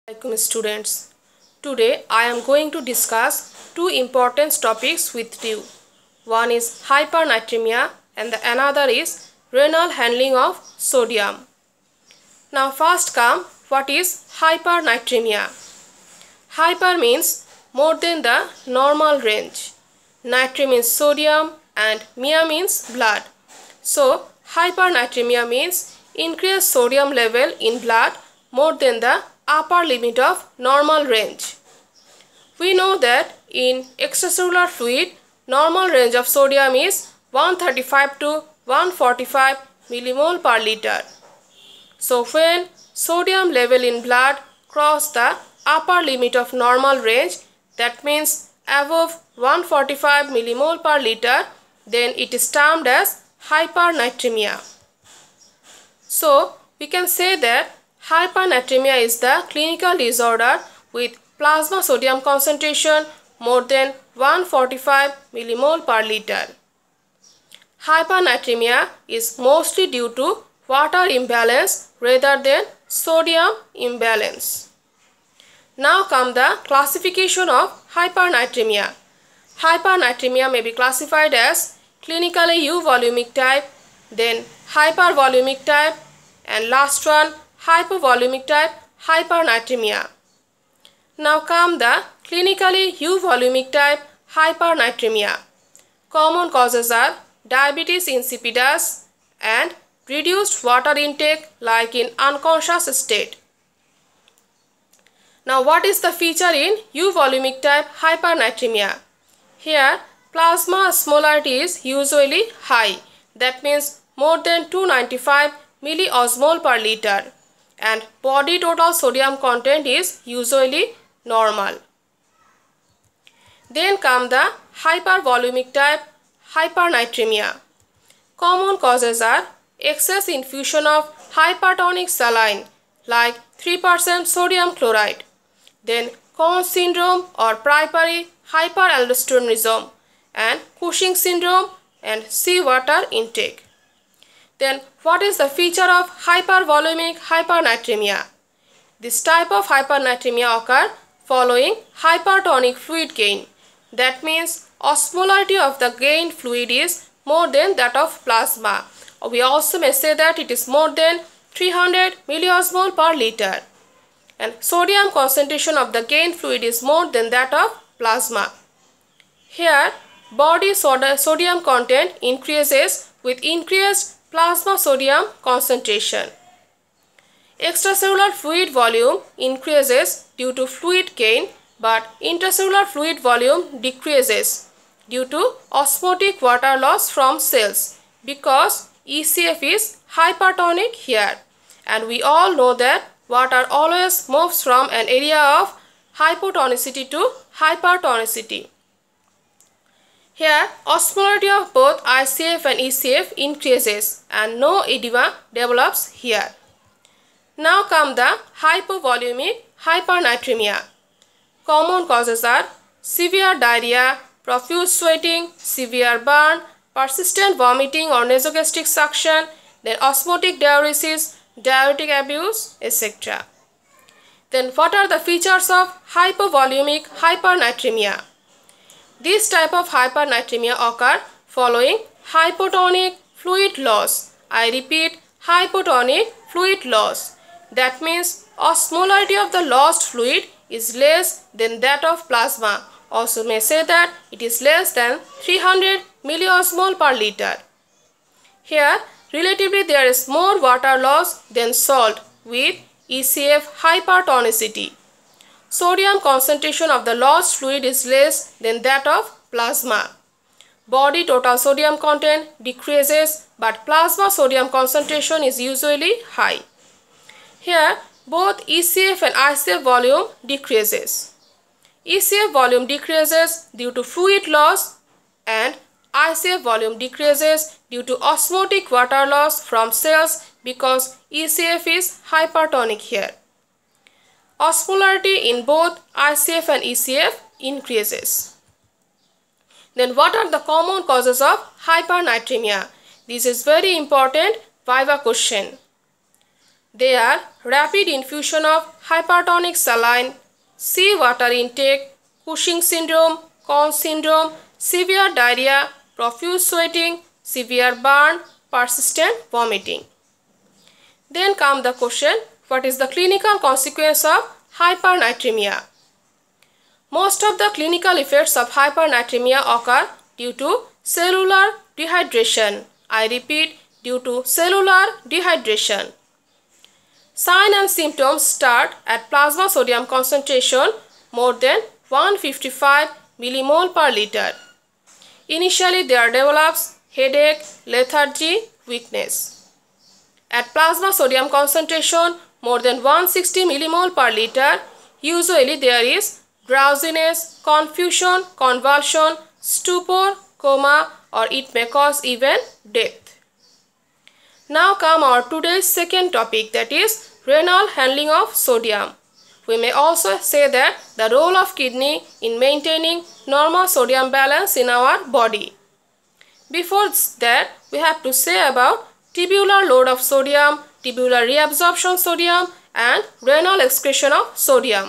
Assalamualaikum students. Today I am going to discuss two important topics with you. One is hypernatremia and the another is renal handling of sodium. Now first come, what is hypernatremia? Hyper means more than the normal range. Natrium means sodium and mia means blood. So hypernatremia means increased sodium level in blood more than the upper limit of normal range. We know that in extracellular fluid, normal range of sodium is 135 to 145 millimole per liter. So when sodium level in blood cross the upper limit of normal range, that means above 145 millimole per liter, then it is termed as hypernatremia. So we can say that hypernatremia is the clinical disorder with plasma sodium concentration more than 145 millimole per liter. Hypernatremia is mostly due to water imbalance rather than sodium imbalance. Now come the classification of hypernatremia. Hypernatremia may be classified as clinically euvolumic type, then hypervolumic type, and last one hypovolumic type hypernatremia. Now come the clinically euvolumic type hypernatremia. Common causes are diabetes insipidus and reduced water intake like in unconscious state. Now what is the feature in euvolumic type hypernatremia? Here plasma osmolarity is usually high, that means more than 295 milliosmol per liter, and body total sodium content is usually normal. Then come the hypervolumic type hypernatremia. Common causes are excess infusion of hypertonic saline like 3% sodium chloride, then Cone syndrome or primary hyperaldosteronism, and Cushing syndrome and seawater intake. Then what is the feature of hypervolumic hypernatremia? This type of hypernatremia occur following hypertonic fluid gain. That means osmolarity of the gained fluid is more than that of plasma. We also may say that it is more than 300 milliosmol per liter. And sodium concentration of the gained fluid is more than that of plasma. Here body sodium content increases with increased plasma sodium concentration. Extracellular fluid volume increases due to fluid gain, but intracellular fluid volume decreases due to osmotic water loss from cells because ECF is hypertonic here, and we all know that water always moves from an area of hypotonicity to hypertonicity. Here osmolarity of both ICF and ECF increases and no edema develops here. Now come the hypovolumic hypernatremia. Common causes are severe diarrhea, profuse sweating, severe burn, persistent vomiting or nasogastric suction, then osmotic diuresis, diuretic abuse, etc. Then what are the features of hypovolumic hypernatremia? This type of hypernatremia occur following hypotonic fluid loss. I repeat, hypotonic fluid loss. That means osmolarity of the lost fluid is less than that of plasma. Also may say that it is less than 300 milliosmol per liter. Here relatively there is more water loss than salt with ECF hypertonicity. Sodium concentration of the lost fluid is less than that of plasma. Body total sodium content decreases, but plasma sodium concentration is usually high. Here both ECF and ICF volume decreases. ECF volume decreases due to fluid loss and ICF volume decreases due to osmotic water loss from cells because ECF is hypertonic here. Osmolarity in both ICF and ECF increases. Then what are the common causes of hypernatremia? This is very important Viva question. They are rapid infusion of hypertonic saline, sea-water intake, Cushing syndrome, Cone syndrome, severe diarrhea, profuse sweating, severe burn, persistent vomiting. Then comes the question, what is the clinical consequence of hypernatremia? Most of the clinical effects of hypernatremia occur due to cellular dehydration. I repeat, due to cellular dehydration. Signs and symptoms start at plasma sodium concentration more than 155 millimole per liter. Initially there develops headache, lethargy, weakness. At plasma sodium concentration more than 160 millimole per liter, usually there is drowsiness, confusion, convulsion, stupor, coma, or it may cause even death. Now come our today's second topic, that is renal handling of sodium. We may also say that the role of kidney in maintaining normal sodium balance in our body. Before that, we have to say about tubular load of sodium, tubular reabsorption sodium, and renal excretion of sodium.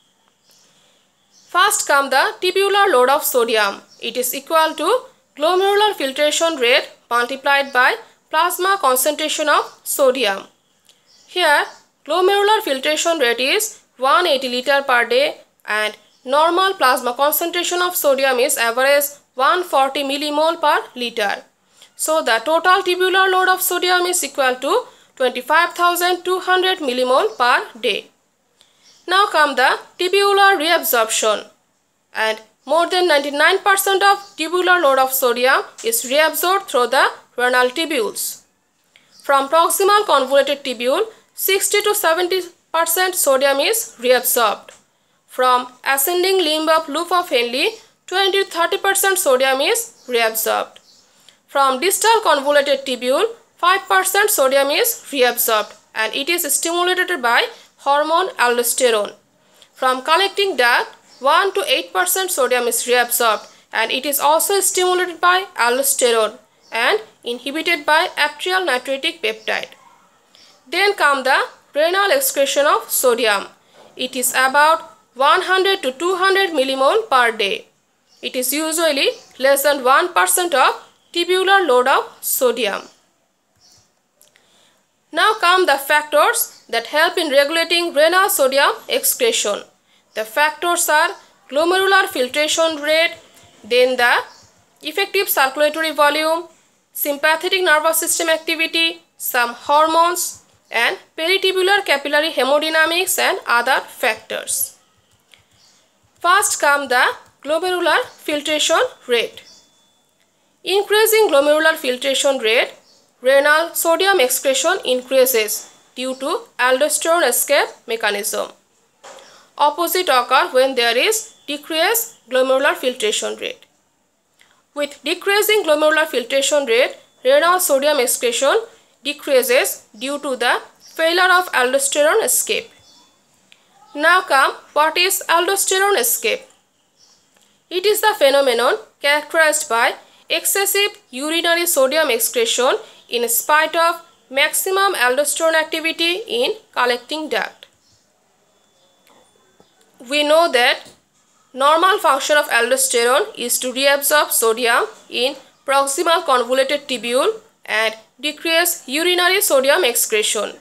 First come the tubular load of sodium. It is equal to glomerular filtration rate multiplied by plasma concentration of sodium. Here, glomerular filtration rate is 180 liter per day and normal plasma concentration of sodium is average 140 millimole per liter. So, the total tubular load of sodium is equal to 25,200 millimole per day. Now come the tubular reabsorption, and more than 99% of tubular load of sodium is reabsorbed through the renal tubules. From proximal convoluted tubule, 60 to 70% sodium is reabsorbed. From ascending limb of loop of Henle, 20 to 30% sodium is reabsorbed. From distal convoluted tubule, 5% sodium is reabsorbed and it is stimulated by hormone aldosterone. From collecting duct, 1 to 8% sodium is reabsorbed and it is also stimulated by aldosterone and inhibited by atrial natriuretic peptide. Then come the renal excretion of sodium. It is about 100 to 200 millimole per day. It is usually less than 1% of tubular load of sodium. Now come the factors that help in regulating renal sodium excretion. The factors are glomerular filtration rate, then the effective circulatory volume, sympathetic nervous system activity, some hormones, and peritubular capillary hemodynamics and other factors. First come the glomerular filtration rate. Increasing glomerular filtration rate, renal sodium excretion increases due to aldosterone escape mechanism. Opposite occur when there is decreased glomerular filtration rate. With decreasing glomerular filtration rate, renal sodium excretion decreases due to the failure of aldosterone escape. Now come, what is aldosterone escape? It is the phenomenon characterized by excessive urinary sodium excretion in spite of maximum aldosterone activity in collecting duct. We know that normal function of aldosterone is to reabsorb sodium in proximal convoluted tubule and decrease urinary sodium excretion.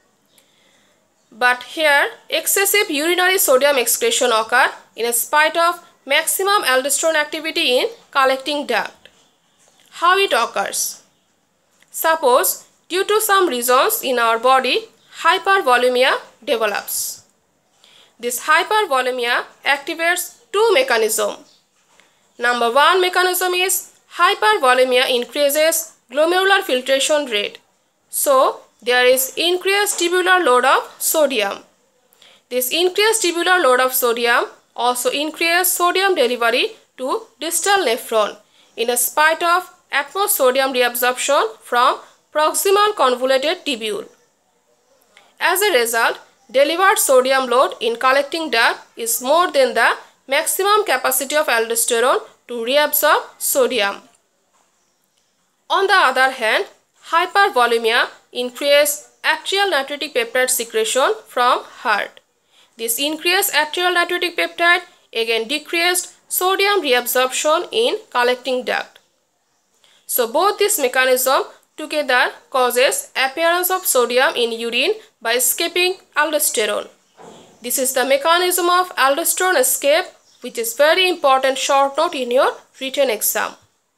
But here excessive urinary sodium excretion occur in spite of maximum aldosterone activity in collecting duct. How it occurs? Suppose due to some reasons in our body, hypervolemia develops. This hypervolemia activates two mechanisms. Number one mechanism is hypervolemia increases glomerular filtration rate. So, there is increased tubular load of sodium. This increased tubular load of sodium also increases sodium delivery to distal nephron in spite of atmos sodium reabsorption from proximal convoluted tubule. As a result, delivered sodium load in collecting duct is more than the maximum capacity of aldosterone to reabsorb sodium. On the other hand, hypervolemia increases atrial natriuretic peptide secretion from heart. This increased atrial natriuretic peptide again decreased sodium reabsorption in collecting duct. So both this mechanism together causes appearance of sodium in urine by escaping aldosterone. This is the mechanism of aldosterone escape, which is very important short note in your written exam.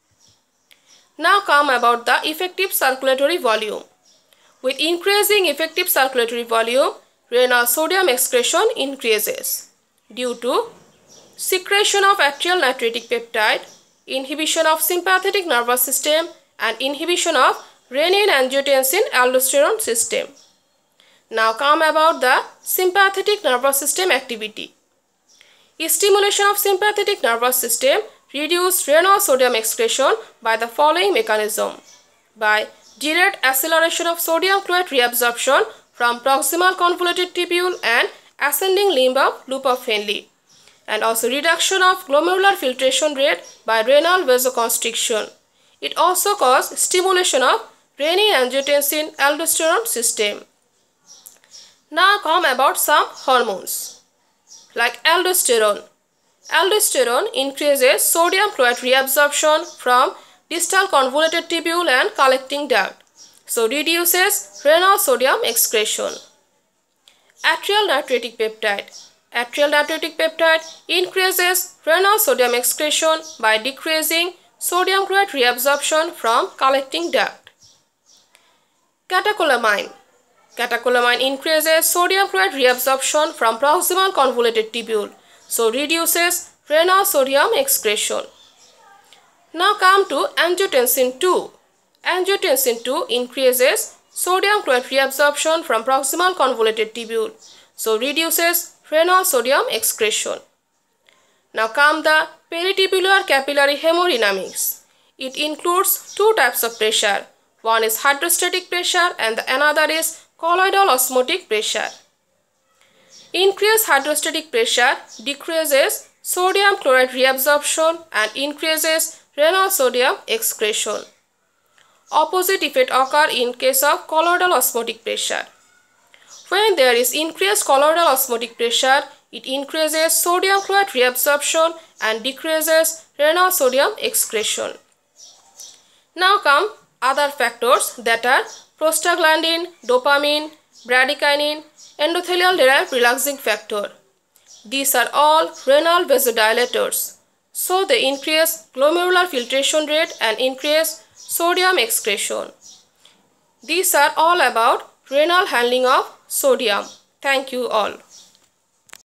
Now come about the effective circulatory volume. With increasing effective circulatory volume, renal sodium excretion increases due to secretion of atrial natriuretic peptide, inhibition of sympathetic nervous system, and inhibition of renin-angiotensin-aldosterone system. Now come about the sympathetic nervous system activity. Stimulation of sympathetic nervous system reduce renal sodium excretion by the following mechanism: by direct acceleration of sodium chloride reabsorption from proximal convoluted tubule and ascending limb of loop of Henle, and also reduction of glomerular filtration rate by renal vasoconstriction. It also causes stimulation of renin-angiotensin-aldosterone system. Now come about some hormones like aldosterone. Aldosterone increases sodium chloride reabsorption from distal convoluted tubule and collecting duct, so reduces renal sodium excretion. Atrial natriuretic peptide. Atrial natriuretic peptide increases renal sodium excretion by decreasing sodium chloride reabsorption from collecting duct. Catecholamine. Catecholamine increases sodium chloride reabsorption from proximal convoluted tubule, so reduces renal sodium excretion. Now come to angiotensin II. Angiotensin II increases sodium chloride reabsorption from proximal convoluted tubule, so reduces renal sodium excretion. Now come the peritubular capillary hemodynamics. It includes two types of pressure. One is hydrostatic pressure and the another is colloidal osmotic pressure. Increased hydrostatic pressure decreases sodium chloride reabsorption and increases renal sodium excretion. Opposite effect occur in case of colloidal osmotic pressure. When there is increased colloidal osmotic pressure, it increases sodium chloride reabsorption and decreases renal sodium excretion. Now come other factors, that are prostaglandin, dopamine, bradykinin, endothelial derived relaxing factor. These are all renal vasodilators, so they increase glomerular filtration rate and increase sodium excretion. These are all about renal handling of sodium. Thank you all.